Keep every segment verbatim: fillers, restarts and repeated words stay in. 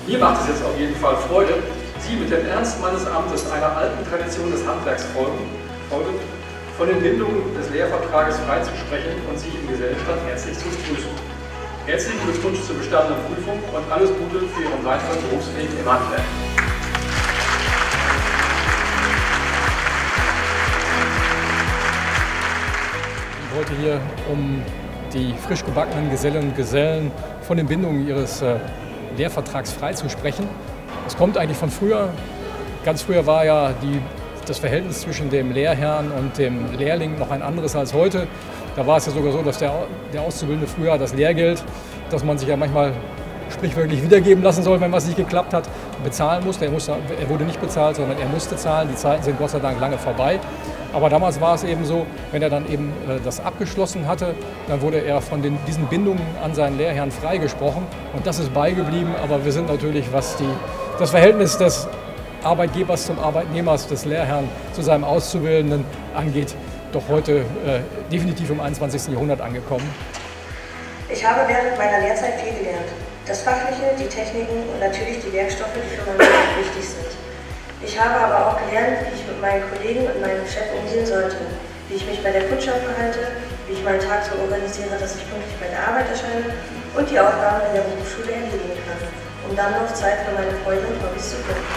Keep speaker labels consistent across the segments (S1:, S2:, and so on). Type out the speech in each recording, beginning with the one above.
S1: Mir macht es jetzt auf jeden Fall Freude, Sie mit dem Ernst meines Amtes einer alten Tradition des Handwerks folgend, von den Bindungen des Lehrvertrages freizusprechen und Sie im Gesellenstand herzlich zu begrüßen. Herzlichen Glückwunsch zur bestandenen Prüfung und alles Gute für Ihren weiteren Berufsweg im Handwerk. Ich wollte hier, um die frisch gebackenen Gesellen und Gesellen von den Bindungen ihres äh, Lehrvertrags freizusprechen. Es kommt eigentlich von früher. Ganz früher war ja die, das Verhältnis zwischen dem Lehrherrn und dem Lehrling noch ein anderes als heute. Da war es ja sogar so, dass der, der Auszubildende früher das Lehrgeld, das man sich ja manchmal sprichwörtlich wiedergeben lassen soll, wenn was nicht geklappt hat, bezahlen musste. Er, musste. er wurde nicht bezahlt, sondern er musste zahlen. Die Zeiten sind Gott sei Dank lange vorbei. Aber damals war es eben so, wenn er dann eben äh, das abgeschlossen hatte, dann wurde er von den, diesen Bindungen an seinen Lehrherrn freigesprochen. Und das ist beigeblieben. Aber wir sind natürlich, was die, das Verhältnis des Arbeitgebers zum Arbeitnehmer, des Lehrherrn zu seinem Auszubildenden angeht, doch heute äh, definitiv im einundzwanzigsten Jahrhundert angekommen.
S2: Ich habe während meiner Lehrzeit viel gelernt. Das Fachliche, die Techniken und natürlich die Werkstoffe, die für mein Beruf wichtig sind. Ich habe aber auch gelernt, wie ich mit meinen Kollegen und meinem Chef umgehen sollte, wie ich mich bei der Kundschaft verhalte, wie ich meinen Tag so organisiere, dass ich pünktlich bei der Arbeit erscheine und die Aufgaben in der Berufsschule erledigen kann, um dann noch Zeit für meine Freunde und Hobbys zu finden.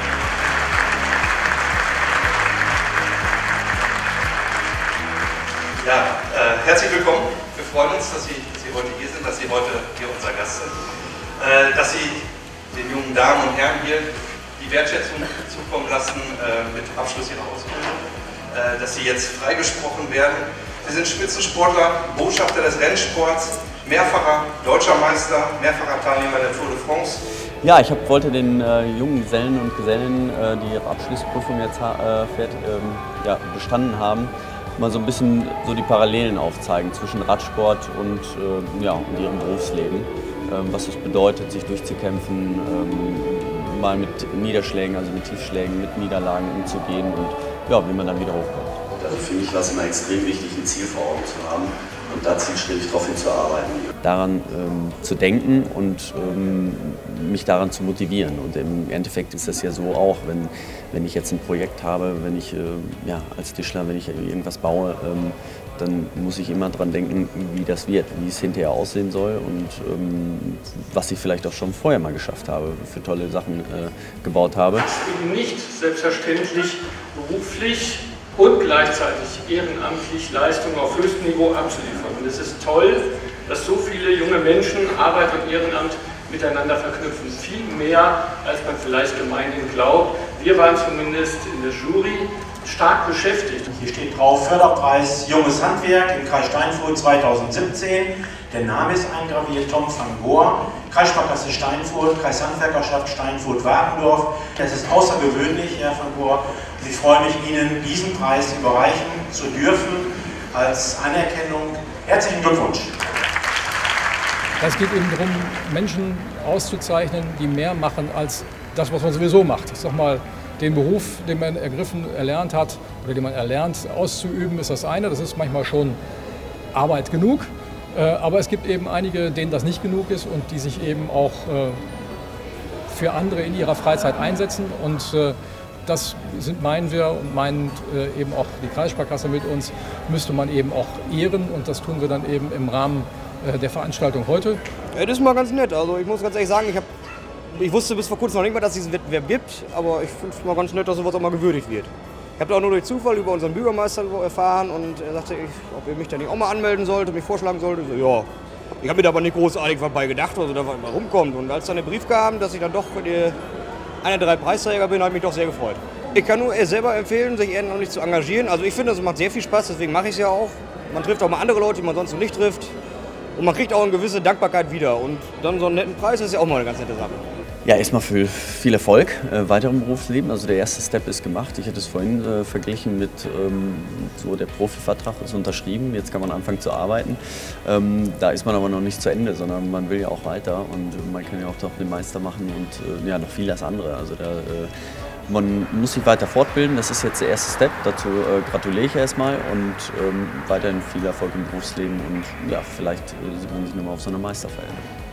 S3: Ja, äh, herzlich willkommen. Wir freuen uns, dass Sie, dass Sie heute hier sind, dass Sie heute hier unser Gast sind, äh, dass Sie den jungen Damen und Herren hier die Wertschätzung zukommen lassen äh, mit Abschluss ihrer Ausbildung, äh, dass sie jetzt freigesprochen werden. Sie sind Spitzensportler, Botschafter des Rennsports, mehrfacher Deutscher Meister, mehrfacher Teilnehmer der Tour de France.
S4: Ja, ich hab, wollte den äh, jungen Gesellen und Gesellen, äh, die ihre Abschlussprüfung jetzt äh, fährt, ähm, ja, bestanden haben, mal so ein bisschen so die Parallelen aufzeigen zwischen Radsport und, äh, ja, und ihrem Berufsleben. Ähm, was es bedeutet, sich durchzukämpfen, ähm, mal mit Niederschlägen, also mit Tiefschlägen, mit Niederlagen umzugehen und ja, wie man dann wieder hochkommt.
S5: Also für mich war es immer extrem wichtig, ein Ziel vor Augen zu haben und da zielstrebig darauf hinzuarbeiten.
S4: Daran ähm, zu denken und ähm, mich daran zu motivieren. Und im Endeffekt ist das ja so auch, wenn, wenn ich jetzt ein Projekt habe, wenn ich äh, ja, als Tischler, wenn ich irgendwas baue, ähm, dann muss ich immer daran denken, wie das wird, wie es hinterher aussehen soll und ähm, was ich vielleicht auch schon vorher mal geschafft habe, für tolle Sachen äh, gebaut habe.
S1: Es ist eben nicht selbstverständlich, beruflich und gleichzeitig ehrenamtlich Leistungen auf höchstem Niveau abzuliefern. Und es ist toll, dass so viele junge Menschen Arbeit und Ehrenamt miteinander verknüpfen. Viel mehr, als man vielleicht gemeinhin glaubt. Wir waren zumindest in der Jury stark beschäftigt.
S6: Hier steht drauf Förderpreis Junges Handwerk im Kreis Steinfurt zweitausendsiebzehn. Der Name ist eingraviert, Tom van Goor, Kreissparkasse Steinfurt, Kreishandwerkerschaft Steinfurt-Warendorf. Das ist außergewöhnlich, Herr van Goor. Und ich freue mich, Ihnen diesen Preis überreichen zu dürfen als Anerkennung. Herzlichen Glückwunsch!
S1: Es geht eben darum, Menschen auszuzeichnen, die mehr machen als das, was man sowieso macht. Ich sag mal, den Beruf, den man ergriffen, erlernt hat oder den man erlernt auszuüben, ist das eine. Das ist manchmal schon Arbeit genug. Aber es gibt eben einige, denen das nicht genug ist und die sich eben auch für andere in ihrer Freizeit einsetzen. Und das sind, meinen wir und meint eben auch die Kreissparkasse mit uns, müsste man eben auch ehren. Und das tun wir dann eben im Rahmen der Veranstaltung heute.
S7: Ja, das ist mal ganz nett. Also ich muss ganz ehrlich sagen, ich habe Ich wusste bis vor kurzem noch nicht mal, dass es diesen Wettbewerb gibt, aber ich finde es mal ganz nett, dass sowas auch mal gewürdigt wird. Ich habe da auch nur durch Zufall über unseren Bürgermeister erfahren und er sagte, ich, ob er mich da nicht auch mal anmelden sollte, mich vorschlagen sollte. So, ja, ich habe mir da aber nicht großartig was bei gedacht, was da mal rumkommt. Und als dann der Brief kam, dass ich dann doch die, einer der drei Preisträger bin, habe ich mich doch sehr gefreut. Ich kann nur selber empfehlen, sich ehrenamtlich zu engagieren. Also ich finde, es macht sehr viel Spaß, deswegen mache ich es ja auch. Man trifft auch mal andere Leute, die man sonst noch nicht trifft. Und man kriegt auch eine gewisse Dankbarkeit wieder. Und dann so einen netten Preis ist ja auch mal eine ganz nette Sache.
S4: Ja, erstmal für viel Erfolg äh, weiter im Berufsleben. Also der erste Step ist gemacht. Ich hatte es vorhin äh, verglichen mit ähm, so der Profivertrag ist unterschrieben. Jetzt kann man anfangen zu arbeiten. Ähm, da ist man aber noch nicht zu Ende, sondern man will ja auch weiter und äh, man kann ja auch noch den Meister machen und äh, ja noch vieles andere. Also da, äh, man muss sich weiter fortbilden. Das ist jetzt der erste Step. Dazu äh, gratuliere ich erstmal und ähm, weiterhin viel Erfolg im Berufsleben und ja vielleicht äh, sieht man sich nochmal auf so einer Meisterfeier.